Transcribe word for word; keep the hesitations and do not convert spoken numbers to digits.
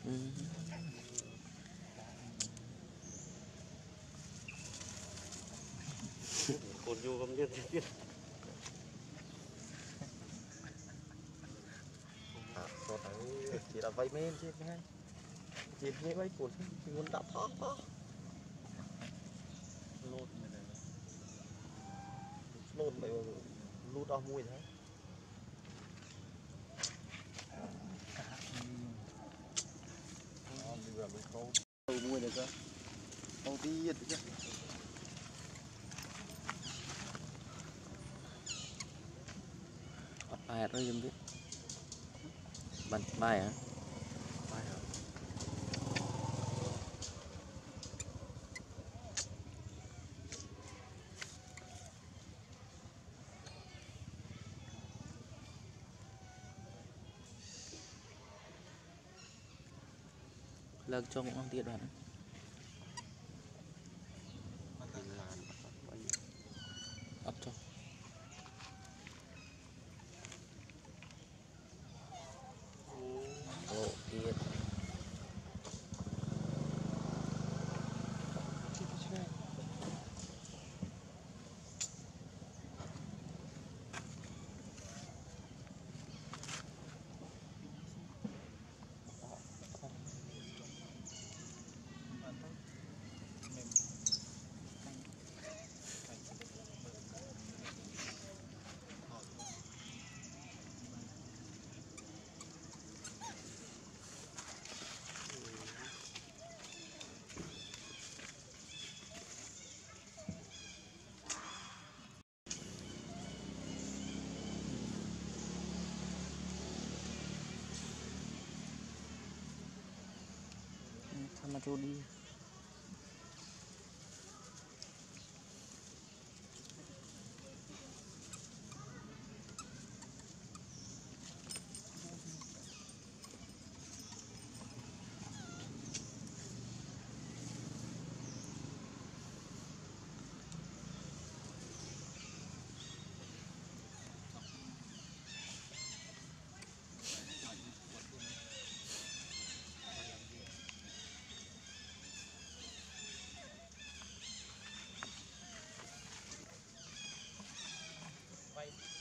cột vô không biết biết có thấy chỉ là vay men chứ ngay chỉ như vậy cột thì muốn đạp thó thó lột này lột mày lút ao mùi thế đi vào bên câu mùi này cơ câu tí chứ bài rồi em biết bắn bài hả bài hả lần cho cũng không tiện đoạn ấp cho ồ tiện sama Jody vay